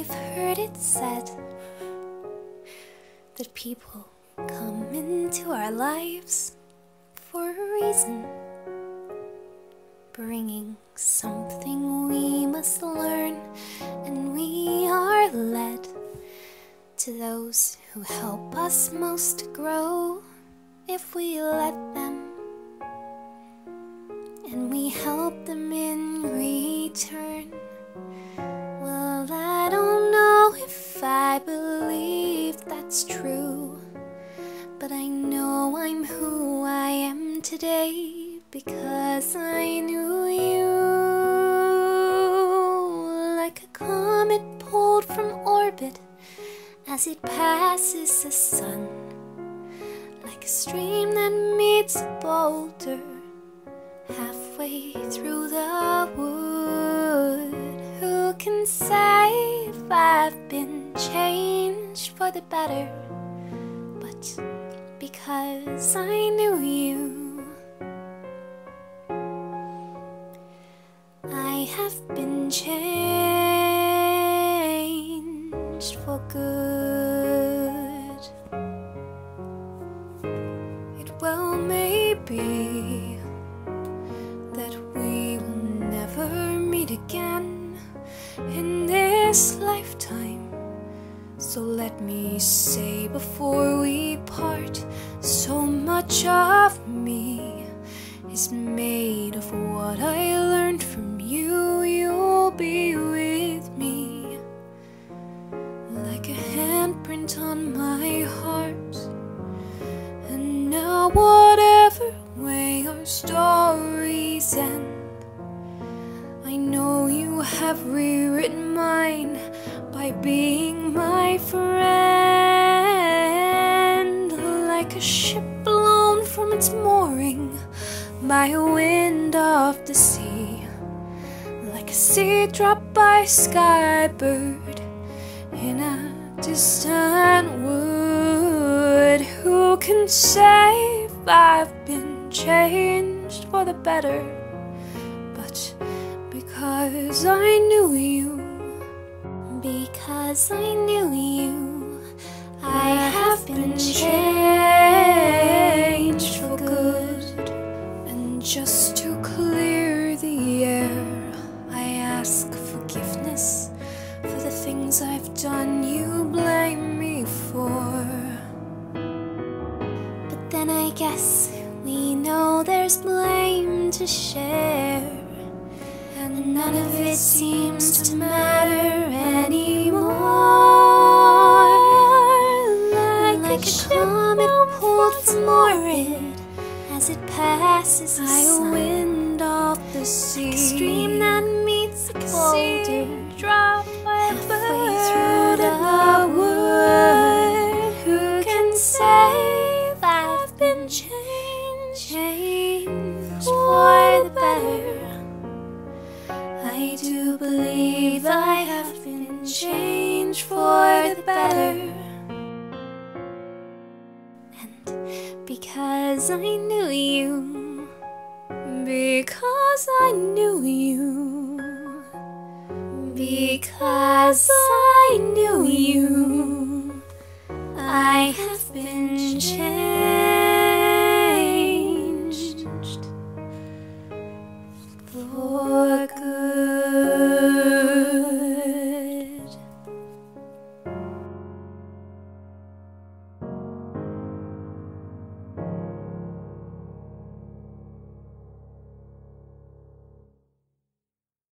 I've heard it said that people come into our lives for a reason, bringing something we must learn, and we are led to those who help us most to grow if we let them, and we help them in return. Well, I don't know if I believe that's true, but I know I'm who I am today because I knew you. Like a comet pulled from orbit as it passes the sun, like a stream that meets a boulder halfway through the wood. Who can say if I've been changed for the better? But because I knew you, I have been changed for good. It well may be that we will never meet again in this lifetime, so let me say before we part, so much of me is made of what I learned from you. You'll be with me like a handprint on my heart, and now whatever way our stories end, I know you have rewritten mine by being my friend. Like a ship blown from its mooring by a wind of the sea, like a seed dropped by a skybird in a distant wood. Who can say if I've been changed for the better? But because I knew you, because I knew you, I have been changed for good. And just to clear the air, I ask forgiveness for the things I've done you blame me for. But then I guess we know there's blame to share, and none of it seems to matter anymore. Like a comet pulled from orbit as it passes by a wind off the sea, like a stream that meets a boulder drop halfway through the wood. Who can say if I've been changed for the better? I do believe I have been changed for the better. And because I knew you, because I knew you, because I knew you, I have been changed.